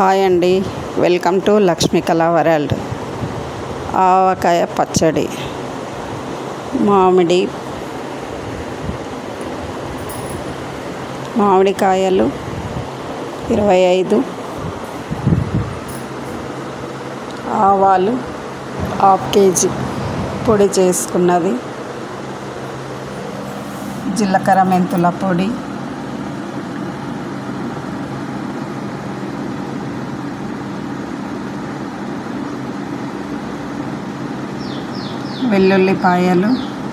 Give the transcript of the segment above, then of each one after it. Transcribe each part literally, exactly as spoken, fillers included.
Hi అండి, welcome to Lakshmikala world. ఆవకాయ పచ్చడి, మామిడి మామిడికాయలు ఇరవై ఐదు, ఆవాలు హాఫ్ కేజీ పొడి చేసుకున్నది, జీలకర్ర మెంతుల పొడి, వెల్లుల్లిపాయలు,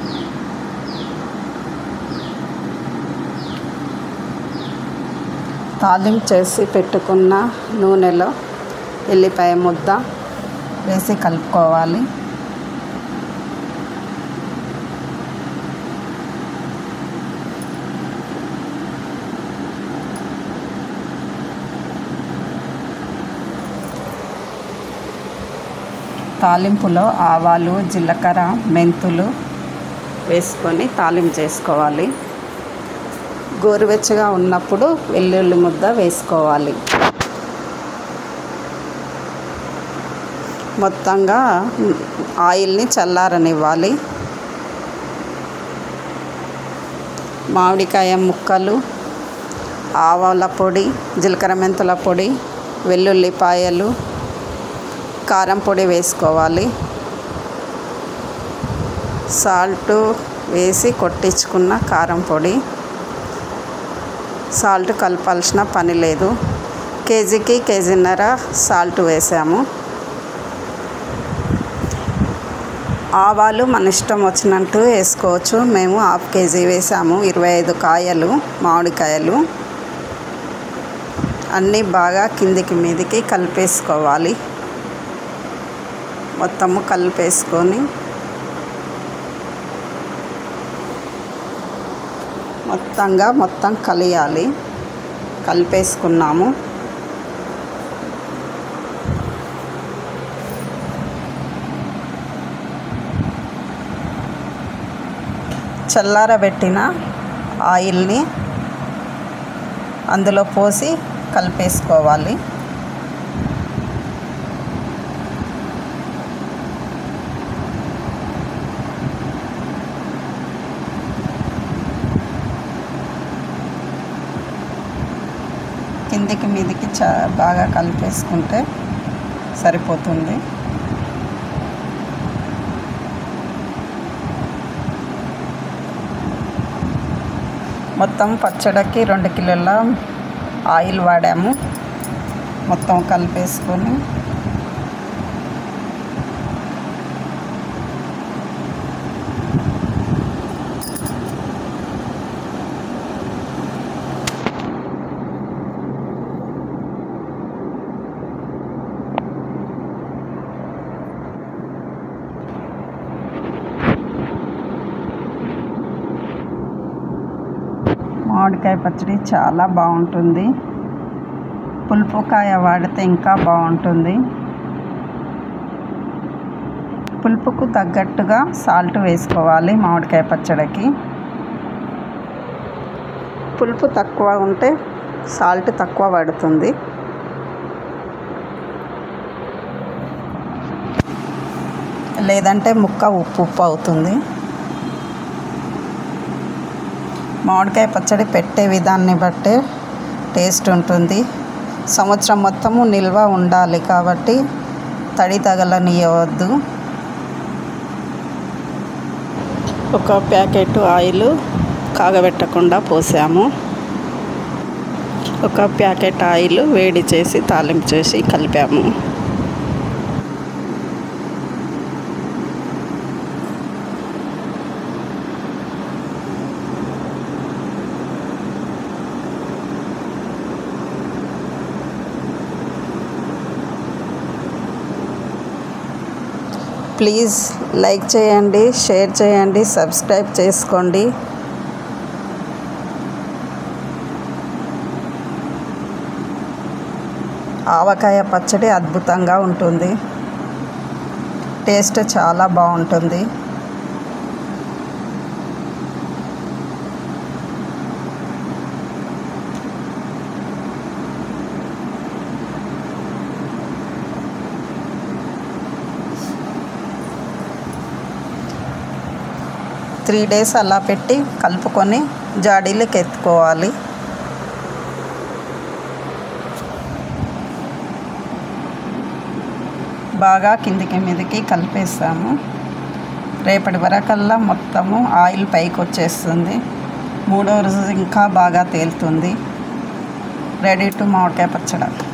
తాలింపు చేసి పెట్టుకున్న నూనెలో ఎల్లిపాయ ముద్ద వేసి కలుపుకోవాలి. తాలింపులో ఆవాలు, జీలకర్ర, మెంతులు వేసుకొని తాలింపు చేసుకోవాలి. గోరువెచ్చగా ఉన్నప్పుడు వెల్లుల్లి ముద్ద వేసుకోవాలి. మొత్తంగా ఆయిల్ని చల్లారనివ్వాలి. మామిడికాయ ముక్కలు, ఆవాల పొడి, జీలకర్ర మెంతుల పొడి, వెల్లుల్లిపాయలు, కారం పొడి వేసుకోవాలి. సాల్ట్ వేసి కొట్టించుకున్న కారం పొడి. సాల్ట్ కలపాల్సిన పని లేదు. కేజీకి కేజీన్నర సాల్ట్ వేసాము. ఆవాలు మన ఇష్టం వచ్చినట్టు వేసుకోవచ్చు. మేము హాఫ్ కేజీ వేసాము. ఇరవై ఐదు కాయలు మామిడికాయలు. అన్నీ బాగా కిందికి మీదికి కలిపేసుకోవాలి. మొత్తము కలిపేసుకొని మొత్తంగా మొత్తం కలియాలి. కలిపేసుకున్నాము. చల్లారబెట్టిన ఆయిల్ని అందులో పోసి కలిపేసుకోవాలి. కిందికి మీదికి చా బాగా కలిపేసుకుంటే సరిపోతుంది. మొత్తం పచ్చడికి రెండు కిలోల ఆయిల్ వాడాము. మొత్తం కలిపేసుకొని మామిడికాయ పచ్చడి చాలా బాగుంటుంది. పులుపుకాయ వాడితే ఇంకా బాగుంటుంది. పులుపుకు తగ్గట్టుగా సాల్ట్ వేసుకోవాలి. మామిడికాయ పచ్చడికి పులుపు తక్కువ ఉంటే సాల్ట్ తక్కువ పడుతుంది. లేదంటే ముక్క ఉప్పు ఉప్పు అవుతుంది. మామిడికాయ పచ్చడి పెట్టే విధాన్ని బట్టే టేస్ట్ ఉంటుంది. సంవత్సరం మొత్తము నిల్వ ఉండాలి కాబట్టి తడి తగలనియవద్దు. ఒక ప్యాకెట్ ఆయిల్ కాగబెట్టకుండా పోసాము. ఒక ప్యాకెట్ ఆయిల్ వేడి చేసి తాలింపు చేసి కలిపాము. ప్లీజ్ లైక్ చేయండి, షేర్ చేయండి, సబ్స్క్రైబ్ చేసుకోండి. ఆవకాయ పచ్చడి అద్భుతంగా ఉంటుంది. టేస్ట్ చాలా బాగుంటుంది. త్రీ డేస్ అలా పెట్టి కలుపుకొని జాడీలోకి ఎత్తుకోవాలి. బాగా కిందికి మీదకి కలిపేస్తాము. రేపటి వరకల్లా మొత్తము ఆయిల్ పైకి వచ్చేస్తుంది. మూడో రోజు ఇంకా బాగా తేలుతుంది. రెడీ టు మామిడికాయ పచ్చడి.